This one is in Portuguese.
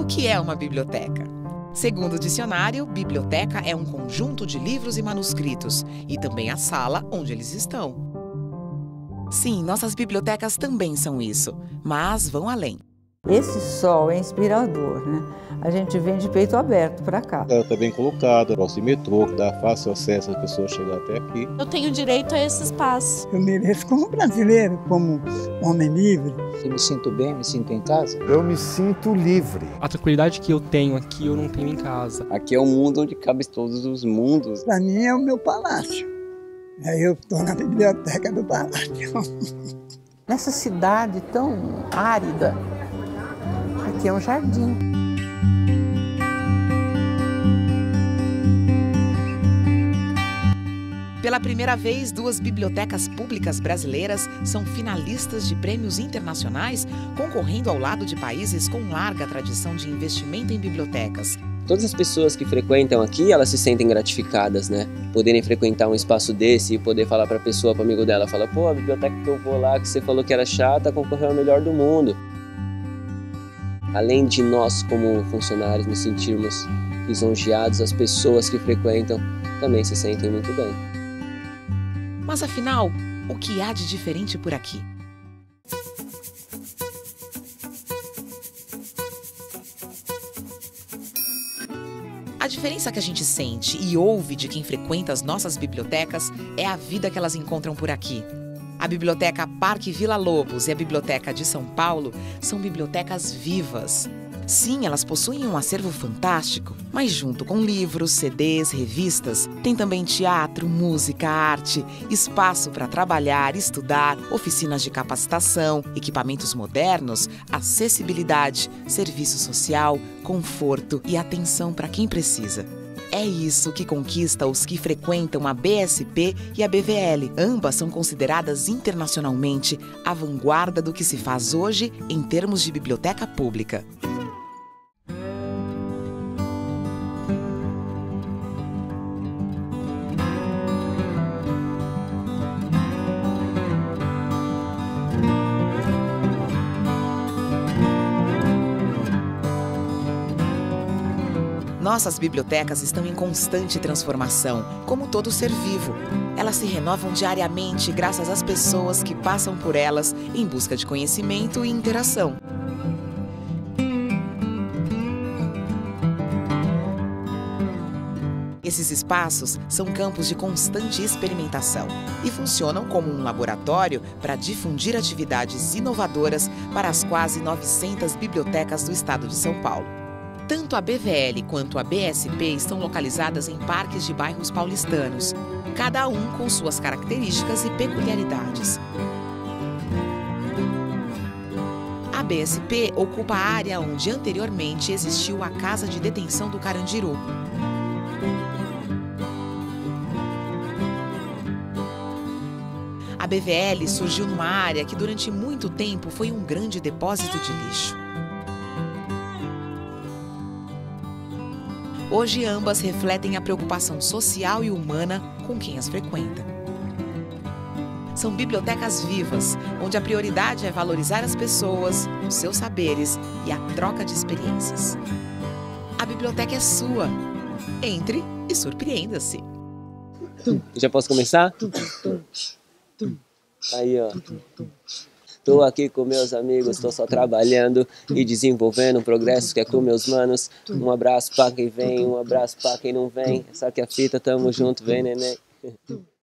que é uma biblioteca? Segundo o dicionário, biblioteca é um conjunto de livros e manuscritos, e também a sala onde eles estão. Sim, nossas bibliotecas também são isso, mas vão além. Esse sol é inspirador, né? A gente vem de peito aberto para cá. Ela está bem colocada, nosso metrô, que dá fácil acesso às pessoas chegar até aqui. Eu tenho direito a esse espaço. Eu me vejo como brasileiro, como homem livre. Eu me sinto bem, me sinto em casa. Eu me sinto livre. A tranquilidade que eu tenho aqui, eu não tenho em casa. Aqui é um mundo onde cabe todos os mundos. Para mim é o meu palácio. Aí eu estou na biblioteca do palácio. Nessa cidade tão árida, aqui é um jardim. Pela primeira vez, 2 bibliotecas públicas brasileiras são finalistas de prêmios internacionais, concorrendo ao lado de países com larga tradição de investimento em bibliotecas. Todas as pessoas que frequentam aqui, elas se sentem gratificadas, né? Poderem frequentar um espaço desse e poder falar para a pessoa, para o amigo dela, fala, pô, a biblioteca que eu vou lá, que você falou que era chata, concorreu ao melhor do mundo. Além de nós, como funcionários, nos sentirmos lisonjeados, as pessoas que frequentam também se sentem muito bem. Mas afinal, o que há de diferente por aqui? A diferença que a gente sente e ouve de quem frequenta as nossas bibliotecas é a vida que elas encontram por aqui. A Biblioteca Parque Vila Lobos e a Biblioteca de São Paulo são bibliotecas vivas. Sim, elas possuem um acervo fantástico, mas junto com livros, CDs, revistas, tem também teatro, música, arte, espaço para trabalhar, estudar, oficinas de capacitação, equipamentos modernos, acessibilidade, serviço social, conforto e atenção para quem precisa. É isso que conquista os que frequentam a BSP e a BVL. Ambas são consideradas internacionalmente a vanguarda do que se faz hoje em termos de biblioteca pública. Nossas bibliotecas estão em constante transformação, como todo ser vivo. Elas se renovam diariamente graças às pessoas que passam por elas em busca de conhecimento e interação. Esses espaços são campos de constante experimentação e funcionam como um laboratório para difundir atividades inovadoras para as quase 900 bibliotecas do estado de São Paulo. Tanto a BVL quanto a BSP estão localizadas em parques de bairros paulistanos, cada um com suas características e peculiaridades. A BSP ocupa a área onde anteriormente existiu a Casa de Detenção do Carandiru. A BVL surgiu numa área que durante muito tempo foi um grande depósito de lixo. Hoje, ambas refletem a preocupação social e humana com quem as frequenta. São bibliotecas vivas, onde a prioridade é valorizar as pessoas, os seus saberes e a troca de experiências. A biblioteca é sua. Entre e surpreenda-se. Já posso começar? Aí, ó. Estou aqui com meus amigos, estou só trabalhando e desenvolvendo progressos que é com meus manos. Um abraço para quem vem, um abraço para quem não vem. Só que a fita, tamo junto, vem, neném.